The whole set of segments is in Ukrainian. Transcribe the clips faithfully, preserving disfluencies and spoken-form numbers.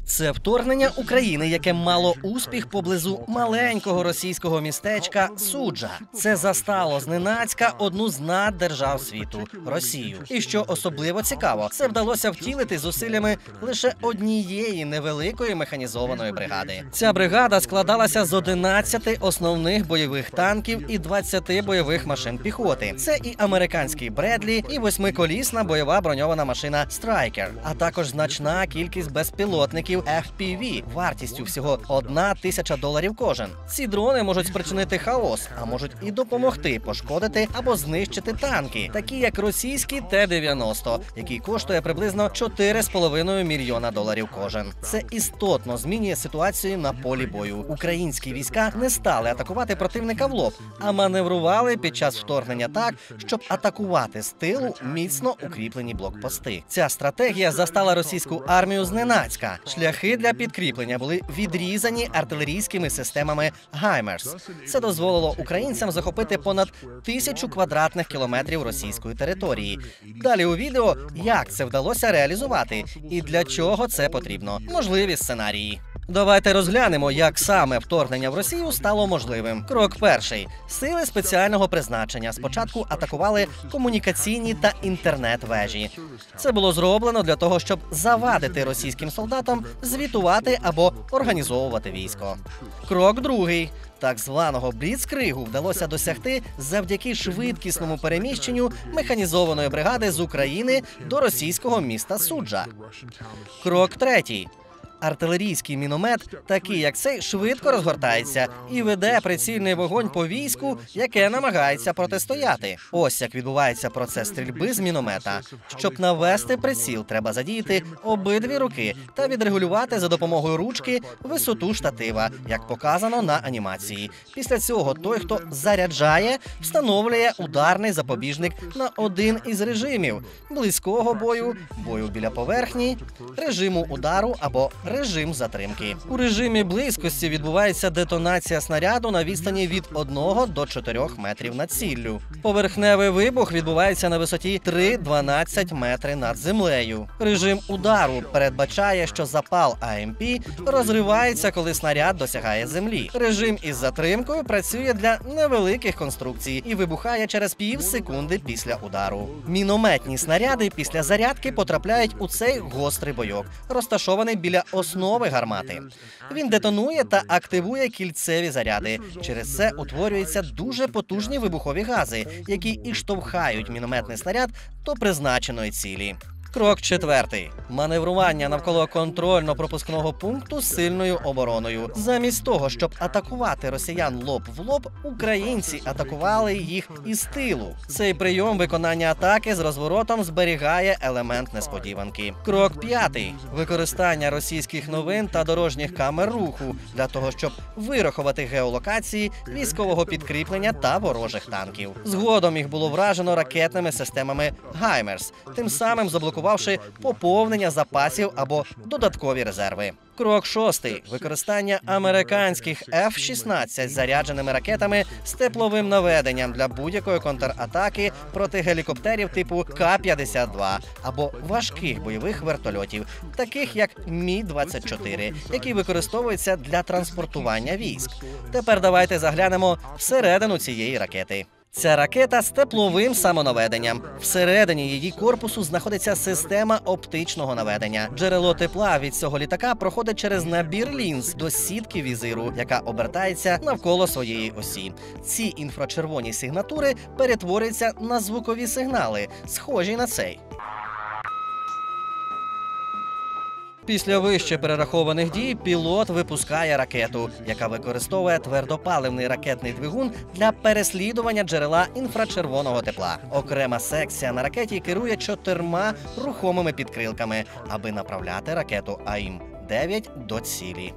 Це вторгнення України, яке мало успіх поблизу маленького російського містечка Суджа. Це застало зненацька одну з наддержав світу – Росію. І що особливо цікаво, це вдалося втілити зусиллями лише однієї невеликої механізованої бригади. Ця бригада складалася з одинадцяти основних бойових танків і двадцяти бойових машин піхоти. Це і американський Бредлі, і восьмиколісна бойова броньована машина Страйкер, а також значна кількість безпілотників еф пі ві вартістю всього одна тисяча доларів кожен. Ці дрони можуть спричинити хаос, а можуть і допомогти пошкодити або знищити танки, такі як російський Т дев'яносто, який коштує приблизно чотири з половиною мільйона доларів кожен. Це істотно змінює ситуацію на полі бою. Українські війська не стали атакувати противника в лоб, а маневрували під час вторгнення так, щоб атакувати з тилу міцно укріплені блокпости. Ця стратегія застала російську армію зненацька. Шляхи для підкріплення були відрізані артилерійськими системами «Гаймерс». Це дозволило українцям захопити понад тисячу квадратних кілометрів російської території. Далі у відео, як це вдалося реалізувати і для чого це потрібно. Можливі сценарії. Давайте розглянемо, як саме вторгнення в Росію стало можливим. Крок перший. Сили спеціального призначення спочатку атакували комунікаційні та інтернет-вежі. Це було зроблено для того, щоб завадити російським солдатам звітувати або організовувати військо. Крок другий. Так званого бліцкригу вдалося досягти завдяки швидкісному переміщенню механізованої бригади з України до російського міста Суджа. Крок третій. Артилерійський міномет, такий як цей, швидко розгортається і веде прицільний вогонь по війську, яке намагається протистояти. Ось як відбувається процес стрільби з міномета. Щоб навести приціл, треба задіяти обидві руки та відрегулювати за допомогою ручки висоту штатива, як показано на анімації. Після цього той, хто заряджає, встановлює ударний запобіжник на один із режимів – близького бою, бою біля поверхні, режиму удару або режим затримки. У режимі близькості відбувається детонація снаряду на відстані від одного до чотирьох метрів над ціллю. Поверхневий вибух відбувається на висоті три-дванадцять метри над землею. Режим удару передбачає, що запал а ем пі розривається, коли снаряд досягає землі. Режим із затримкою працює для невеликих конструкцій і вибухає через пів секунди після удару. Мінометні снаряди після зарядки потрапляють у цей гострий бойок, розташований біля основи гармати. Він детонує та активує кільцеві заряди. Через це утворюються дуже потужні вибухові гази, які і штовхають мінометний снаряд до призначеної цілі. Крок четвертий. Маневрування навколо контрольно-пропускного пункту з сильною обороною. Замість того, щоб атакувати росіян лоб в лоб, українці атакували їх із тилу. Цей прийом виконання атаки з розворотом зберігає елемент несподіванки. Крок п'ятий. Використання російських новин та дорожніх камер руху для того, щоб вирахувати геолокації військового підкріплення та ворожих танків. Згодом їх було вражено ракетними системами «Гаймерс», тим самим заблокувавши поповнення запасів або додаткові резерви. Крок шостий. Використання американських еф шістнадцять зарядженими ракетами з тепловим наведенням для будь-якої контратаки проти гелікоптерів типу Ка п'ятдесят два або важких бойових вертольотів, таких як Мі двадцять чотири, які використовуються для транспортування військ. Тепер давайте заглянемо всередину цієї ракети. Ця ракета з тепловим самонаведенням. Всередині її корпусу знаходиться система оптичного наведення. Джерело тепла від цього літака проходить через набір лінз до сітки візиру, яка обертається навколо своєї осі. Ці інфрачервоні сигнатури перетворюються на звукові сигнали, схожі на цей. Після вище перерахованих дій пілот випускає ракету, яка використовує твердопаливний ракетний двигун для переслідування джерела інфрачервоного тепла. Окрема секція на ракеті керує чотирма рухомими підкрилками, аби направляти ракету А М дев'ять до цілі.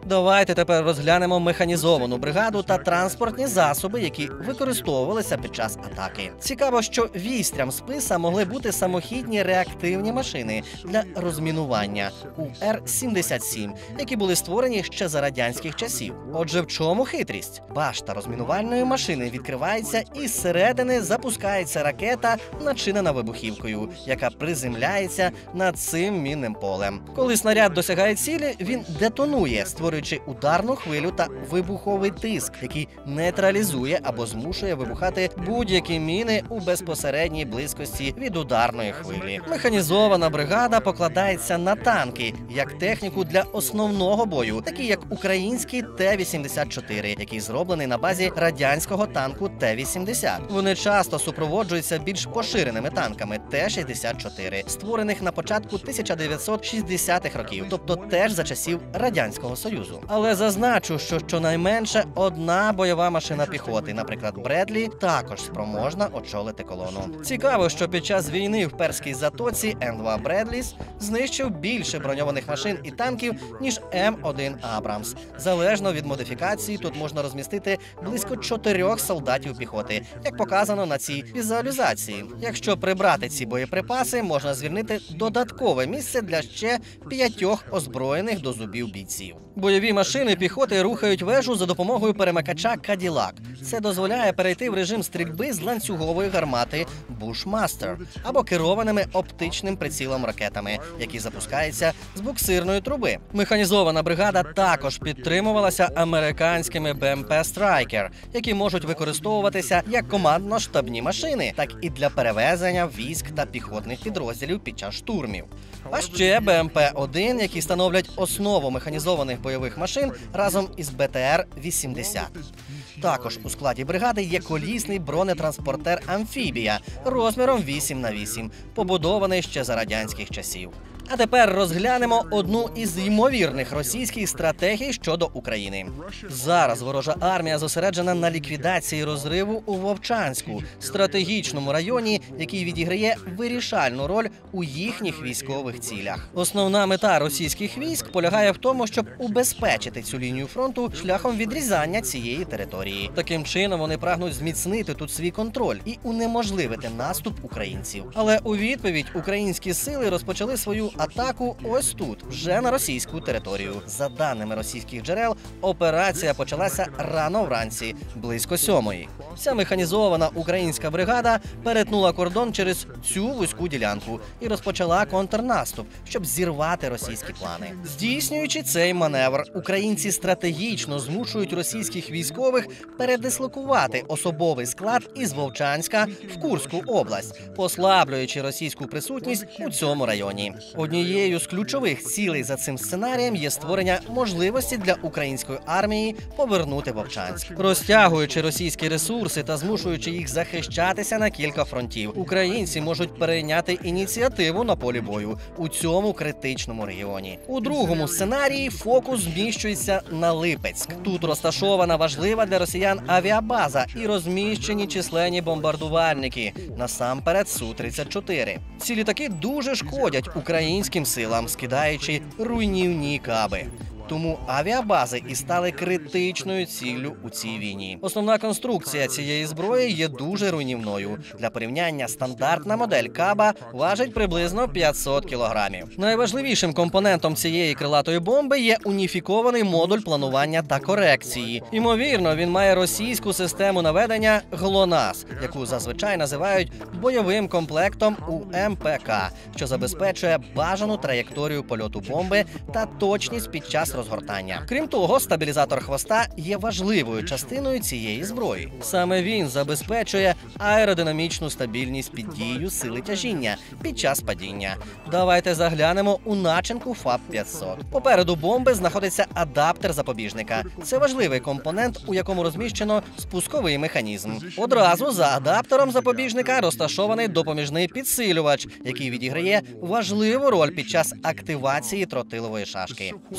Давайте тепер розглянемо механізовану бригаду та транспортні засоби, які використовувалися під час атаки. Цікаво, що вістрям списа могли бути самохідні реактивні машини для розмінування У Р сімдесят сім, які були створені ще за радянських часів. Отже, в чому хитрість? Башта розмінувальної машини відкривається і зсередини запускається ракета, начинена вибухівкою, яка приземляється над цим мінним полем. Коли снаряд досягає цілі, він детонує, створюючи ударну хвилю та вибуховий тиск, який нейтралізує або змушує вибухати будь-які міни у безпосередній близькості від ударної хвилі. Механізована бригада покладається на танки як техніку для основного бою, такі як український Т вісімдесят чотири, який зроблений на базі радянського танку Т вісімдесят. Вони часто супроводжуються більш поширеними танками Т шістдесят чотири, створених на початку тисяча дев'ятсот шістдесятих років, тобто теж за часів Радянського Союзу. Але зазначу, що щонайменше одна бойова машина піхоти, наприклад, Бредлі, також спроможна очолити колону. Цікаво, що під час війни в Перській затоці М два Бредліс знищив більше броньованих машин і танків, ніж М один Абрамс. Залежно від модифікації, тут можна розмістити близько чотирьох солдатів піхоти, як показано на цій візуалізації. Якщо прибрати ці боєприпаси, можна звільнити додаткове місце для ще п'ятьох озброєних до зубів бійців. Бойові машини піхоти рухають вежу за допомогою перемикача Каділак. Це дозволяє перейти в режим стрільби з ланцюгової гармати Бушмастер або керованими оптичним прицілом ракетами, які запускаються з буксирної труби. Механізована бригада також підтримувалася американськими Б М П Страйкер, які можуть використовуватися як командно-штабні машини, так і для перевезення військ та піхотних підрозділів під час штурмів. А ще Б М П один, які становлять основу механізованих бойових машин разом із Б Т Р вісімдесят. Також у складі бригади є колісний бронетранспортер «Амфібія» розміром вісім на вісім, побудований ще за радянських часів. А тепер розглянемо одну із ймовірних російських стратегій щодо України. Зараз ворожа армія зосереджена на ліквідації розриву у Вовчанську, стратегічному районі, який відіграє вирішальну роль у їхніх військових цілях. Основна мета російських військ полягає в тому, щоб убезпечити цю лінію фронту шляхом відрізання цієї території. Таким чином вони прагнуть зміцнити тут свій контроль і унеможливити наступ українців. Але у відповідь українські сили розпочали свою атаку ось тут, вже на російську територію. За даними російських джерел, операція почалася рано вранці, близько сьомої. Вся механізована українська бригада перетнула кордон через цю вузьку ділянку і розпочала контрнаступ, щоб зірвати російські плани. Здійснюючи цей маневр, українці стратегічно змушують російських військових передислокувати особовий склад із Вовчанська в Курську область, послаблюючи російську присутність у цьому районі. Однією з ключових цілей за цим сценарієм є створення можливості для української армії повернути Вовчанськ. Розтягуючи російські ресурси та змушуючи їх захищатися на кілька фронтів, українці можуть перейняти ініціативу на полі бою у цьому критичному регіоні. У другому сценарії фокус зміщується на Липецьк. Тут розташована важлива для росіян авіабаза і розміщені численні бомбардувальники, насамперед Су тридцять чотири. Ці літаки дуже шкодять українським силам, скидаючи руйнівні каби. Тому авіабази і стали критичною ціллю у цій війні. Основна конструкція цієї зброї є дуже руйнівною. Для порівняння, стандартна модель каба важить приблизно п'ятсот кілограмів. Найважливішим компонентом цієї крилатої бомби є уніфікований модуль планування та корекції. Ймовірно, він має російську систему наведення ГЛОНАСС, яку зазвичай називають бойовим комплектом У М П К, що забезпечує бажану траєкторію польоту бомби та точність під час розгортання. Крім того, стабілізатор хвоста є важливою частиною цієї зброї. Саме він забезпечує аеродинамічну стабільність під дією сили тяжіння під час падіння. Давайте заглянемо у начинку ФАП п'ятсот. Попереду бомби знаходиться адаптер запобіжника. Це важливий компонент, у якому розміщено спусковий механізм. Одразу за адаптером запобіжника розташований допоміжний підсилювач, який відіграє важливу роль під час активації тротилової шашки. Су тридцять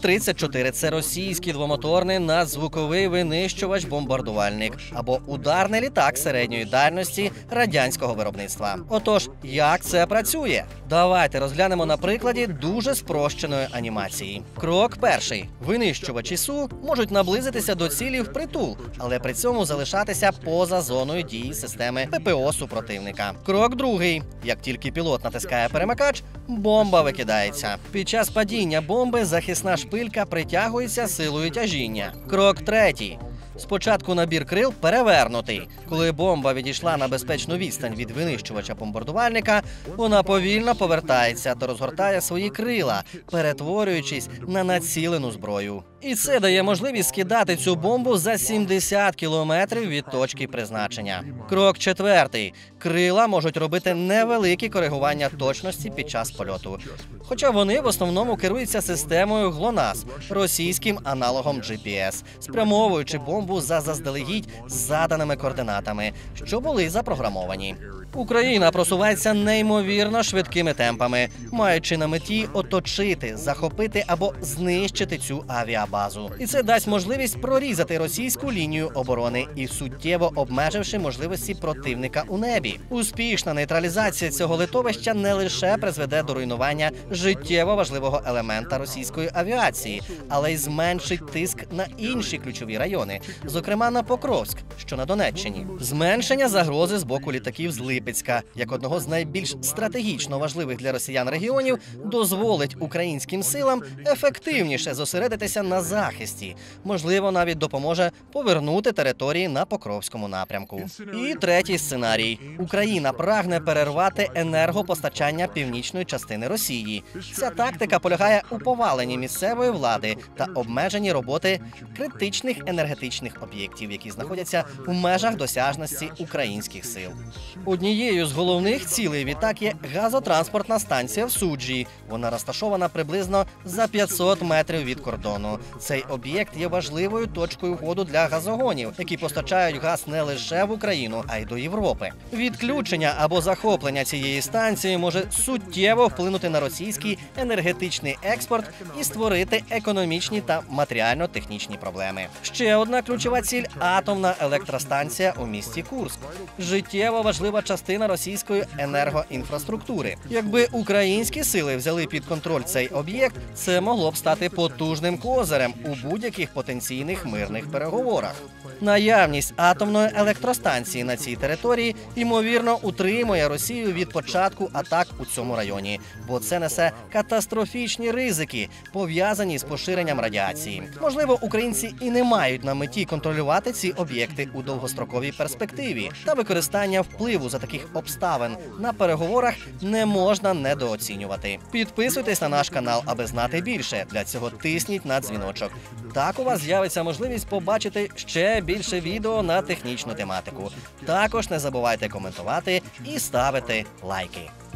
тридцять чотири – це російський двомоторний надзвуковий винищувач-бомбардувальник або ударний літак середньої дальності радянського виробництва. Отож, як це працює? Давайте розглянемо на прикладі дуже спрощеної анімації. Крок перший. Винищувачі Су можуть наблизитися до цілі впритул, але при цьому залишатися поза зоною дії системи ППО супротивника. Крок другий. Як тільки пілот натискає перемикач, бомба викидається. Під час падіння бомби захисна шпилька притягується силою тяжіння. Крок третій. Спочатку набір крил перевернутий. Коли бомба відійшла на безпечну відстань від винищувача-бомбардувальника, вона повільно повертається та розгортає свої крила, перетворюючись на націлену зброю. І це дає можливість скидати цю бомбу за сімдесят кілометрів від точки призначення. Крок четвертий. Крила можуть робити невеликі коригування точності під час польоту. Хоча вони в основному керуються системою ГЛОНАСС, російським аналогом джі пі ес, спрямовуючи бомбу за заздалегідь заданими координатами, що були запрограмовані. Україна просувається неймовірно швидкими темпами, маючи на меті оточити, захопити або знищити цю авіабазу. І це дасть можливість прорізати російську лінію оборони і суттєво обмеживши можливості противника у небі. Успішна нейтралізація цього литовища не лише призведе до руйнування життєво важливого елемента російської авіації, але й зменшить тиск на інші ключові райони, зокрема на Покровськ, що на Донеччині. Зменшення загрози з боку літаків з Липецька, як одного з найбільш стратегічно важливих для росіян регіонів, дозволить українським силам ефективніше зосередитися на захисті. Можливо, навіть допоможе повернути території на Покровському напрямку. І третій сценарій. Україна прагне перервати енергопостачання північної частини Росії. Ця тактика полягає у поваленні місцевої влади та обмеженні роботи критичних енергетичних об'єктів, які знаходяться в межах досяжності українських сил. Однією з головних цілей відтак є газотранспортна станція в Суджі. Вона розташована приблизно за п'ятсот метрів від кордону. Цей об'єкт є важливою точкою входу для газогонів, які постачають газ не лише в Україну, а й до Європи. Відключення або захоплення цієї станції може суттєво вплинути на російський енергетичний експорт і створити економічні та матеріально-технічні проблеми. Ще одна ключова ціль – атомна електростанція у місті Курськ. Життєво важлива частина російської енергоінфраструктури. Якби українські сили взяли під контроль цей об'єкт, це могло б стати потужним козирем у будь-яких потенційних мирних переговорах. Наявність атомної електростанції на цій території, ймовірно, утримує Росію від початку атак у цьому районі, бо це несе катастрофічні ризики, пов'язані з поширенням радіації. Можливо, українці і не мають на меті контролювати ці об'єкти у довгостроковій перспективі, та використання впливу за таких обставин на переговорах не можна недооцінювати. Підписуйтесь на наш канал, аби знати більше. Для цього тисніть на дзвіночок. Так у вас з'явиться можливість побачити ще більше відео на технічну тематику. Також не забувайте коментувати і ставити лайки.